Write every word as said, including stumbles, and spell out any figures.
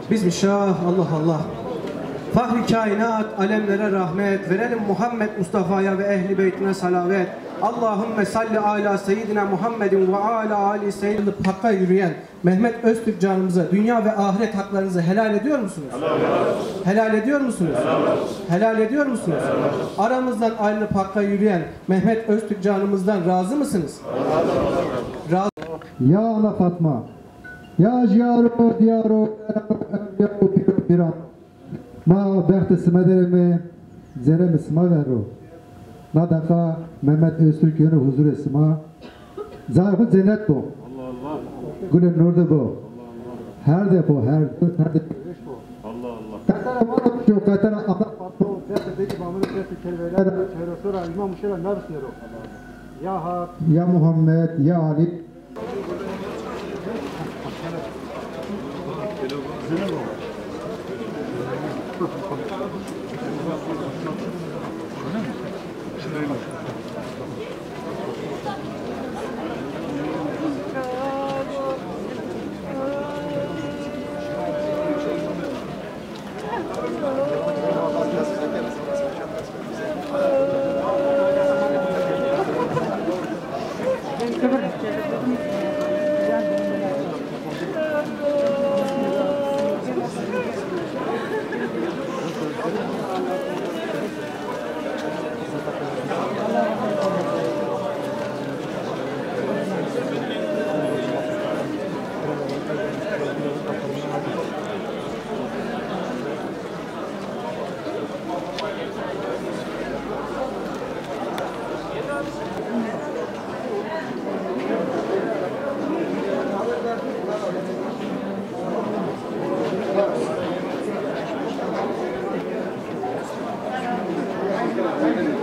Bismillah, Allah Allah. Fahri kainat, alemlere rahmet, verelim Muhammed Mustafa'ya ve ehli beytine salavet. Allahümme salli ala seyyidina Muhammedin ve ala ali seyyidina. Hakka yürüyen Mehmet Öztürk canımıza dünya ve ahiret haklarınızı helal ediyor musunuz? Helal, helal ediyor musunuz? Helal, helal ediyor musunuz? Helal. Aramızdan ayrılıp hakka yürüyen Mehmet Öztürk canımızdan razı mısınız? Razı. Ya ana Fatma, ya ciaro diyaro evliyahu piram, ma behte smederemi zeremi sma verro. Nadaka Mehmet Öztürk yönü huzur esma, zahı cennet bu. Gülün nurdu bu. Her de bu, her de her de. Allah Allah. Katara var şu katara ana Fatma, derse de imamı derse kelveler, çevrosura imam müşera nabsiyero. Ya Hak, ya Muhammed, ya Ali. Thank you.